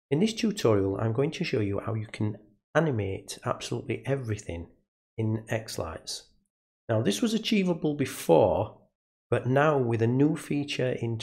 In this tutorial, I'm going to show you how you can animate absolutely everything in xLights. Now, this was achievable before, but now with a new feature in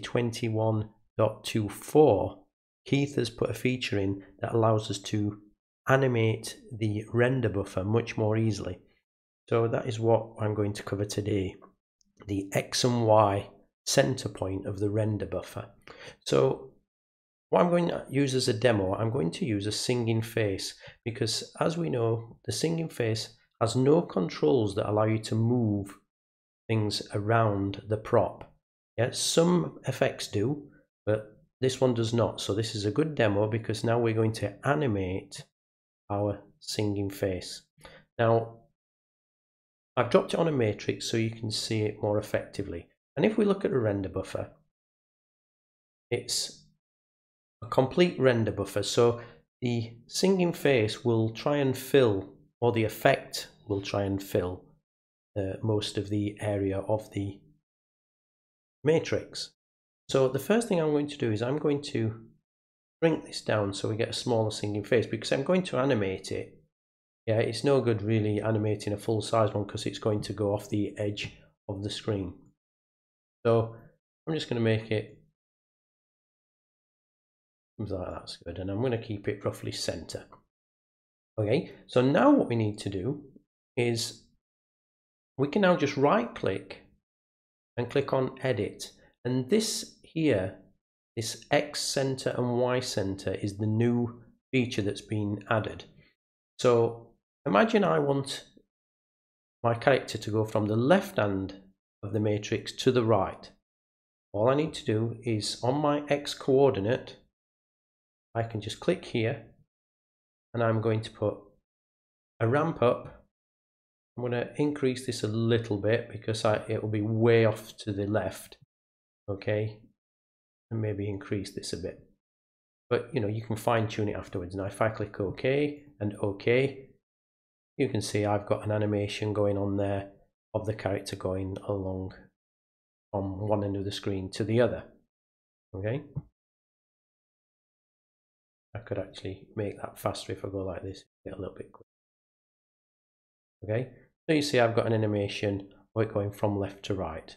2021.24, Keith has put a feature in that allows us to animate the render buffer much more easily. So that is what I'm going to cover today, the X and Y center point of the render buffer. So what I'm going to use as a demo, I'm going to use a singing face, because as we know, the singing face has no controls that allow you to move things around the prop. Yeah, some effects do, but this one does not. So this is a good demo because now we're going to animate our singing face. Now, I've dropped it on a matrix so you can see it more effectively. And if we look at a render buffer, it's a complete render buffer, so the singing face will try and fill, or the effect will try and fill most of the area of the matrix. So the first thing I'm going to do is I'm going to shrink this down so we get a smaller singing face, because I'm going to animate it. Yeah, it's no good really animating a full size one because it's going to go off the edge of the screen. So I'm just going to make it like that's good, and I'm going to keep it roughly center. Okay, so now what we need to do is we can now just right click and click on edit, and this here, this X center and Y center, is the new feature that's been added. So imagine I want my character to go from the left hand of the matrix to the right. All I need to do is on my X coordinate, I can just click here, and I'm going to put a ramp up. I'm going to increase this a little bit because it will be way off to the left. Okay, and maybe increase this a bit. But you know, you can fine tune it afterwards. Now if I click OK and OK, you can see I've got an animation going on there of the character going along from one end of the screen to the other. Okay, I could actually make that faster if I go like this, get a little bit quicker. Okay, so you see I've got an animation of it going from left to right.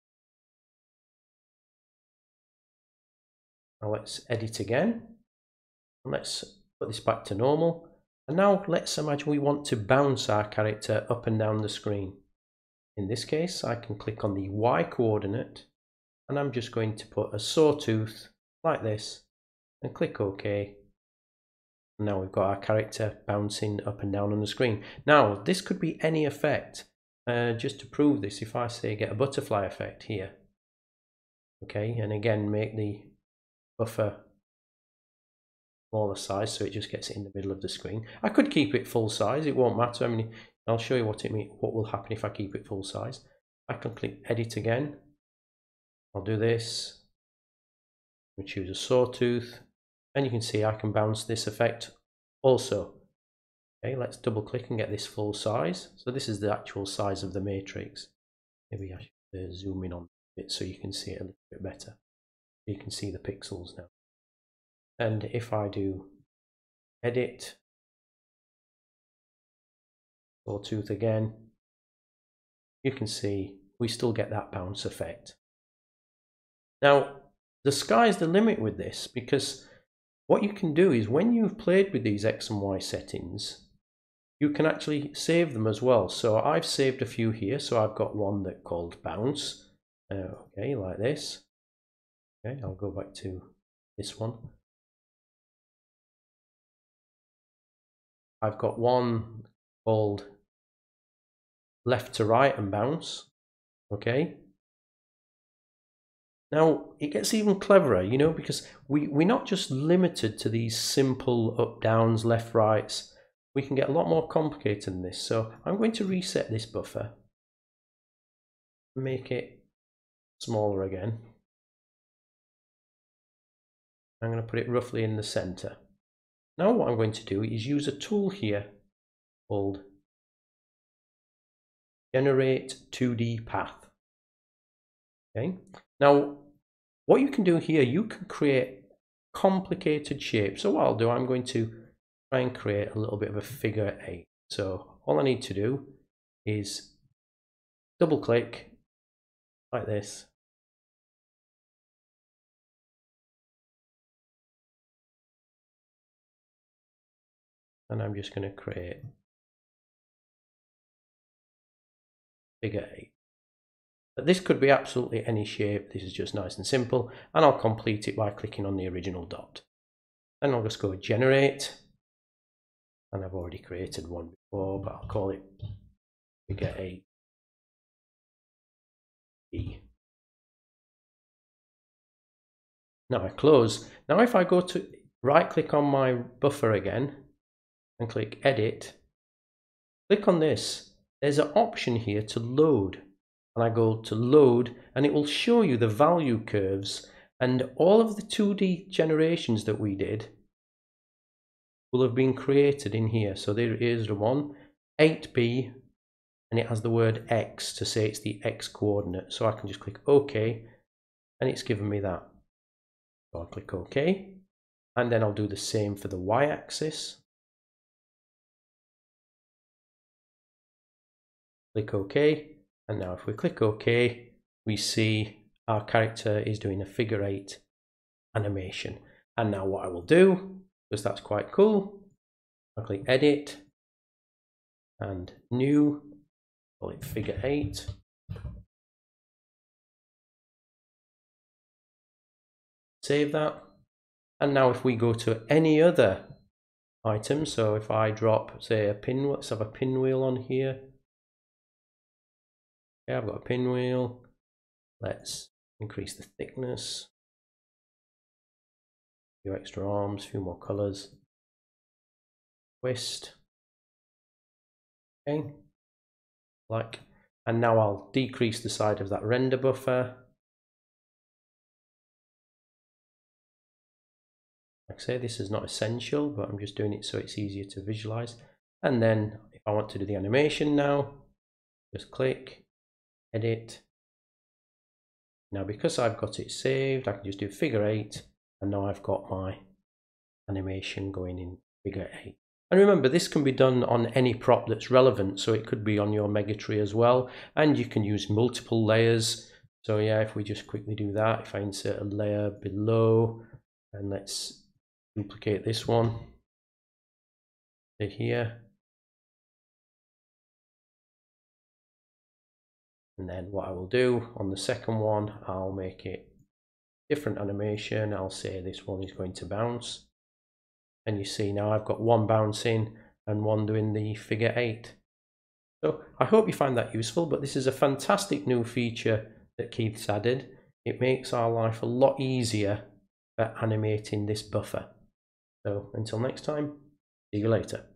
Now let's edit again, and let's put this back to normal. And now let's imagine we want to bounce our character up and down the screen. In this case, I can click on the Y coordinate, and I'm just going to put a sawtooth like this and click OK. And now we've got our character bouncing up and down on the screen. Now this could be any effect. Just to prove this, if I say get a butterfly effect here, okay, and again make the buffer smaller size so it just gets it in the middle of the screen. I could keep it full size, it won't matter. I mean, I'll show you what will happen if I keep it full size. I can click edit again. I'll do this. We choose a sawtooth, and you can see I can bounce this effect also. Okay, let's double click and get this full size. So this is the actual size of the matrix. Maybe I should zoom in on it so you can see it a little bit better. You can see the pixels now. And if I do edit, sawtooth again, you can see we still get that bounce effect. Now, the sky's the limit with this, because what you can do is when you've played with these X and Y settings, you can actually save them as well. So I've saved a few here. So I've got one that called bounce. Okay, like this. Okay, I'll go back to this one. I've got one called left to right and bounce. Okay. Now it gets even cleverer, you know, because we're not just limited to these simple up, downs, left, rights. We can get a lot more complicated than this. So I'm going to reset this buffer, make it smaller again. I'm going to put it roughly in the center. Now what I'm going to do is use a tool here called Generate 2D Path. Okay. Now what you can do here, you can create complicated shape. So what I'll do, I'm going to try and create a little bit of a figure 8. So all I need to do is double click like this. And I'm just going to create figure 8. But this could be absolutely any shape. This is just nice and simple, and I'll complete it by clicking on the original dot. Then I'll just go generate, and I've already created one before, but I'll call it figure 8E. Now I close. Now if I go to right click on my buffer again and click edit, click on this, there's an option here to load. And I go to load, and it will show you the value curves, and all of the 2D generations that we did will have been created in here. So there is the one, 8B, and it has the word X to say it's the X coordinate. So I can just click OK, and it's given me that. So I'll click OK, and then I'll do the same for the Y axis. Click OK. And now if we click OK, we see our character is doing a figure 8 animation. And now what I will do, because that's quite cool, I'll click edit and new, call it figure 8. Save that. And now if we go to any other item, so if I drop, say, a pin, let's have a pinwheel on here. Okay, I've got a pinwheel. Let's increase the thickness. A few extra arms, a few more colors. Twist. Okay. Like, and now I'll decrease the size of that render buffer. Like I say, this is not essential, but I'm just doing it so it's easier to visualize. And then if I want to do the animation now, just click, edit. Now because I've got it saved, I can just do figure 8, and now I've got my animation going in figure 8. And remember, this can be done on any prop that's relevant, so it could be on your mega tree as well, and you can use multiple layers. So yeah, if we just quickly do that, if I insert a layer below, and let's duplicate this one to here, and then what I will do on the second one, I'll make it different animation. I'll say this one is going to bounce, and you see now I've got one bouncing and one doing the figure 8. So I hope you find that useful, but this is a fantastic new feature that Keith's added. It makes our life a lot easier for animating this buffer. So until next time, see you later.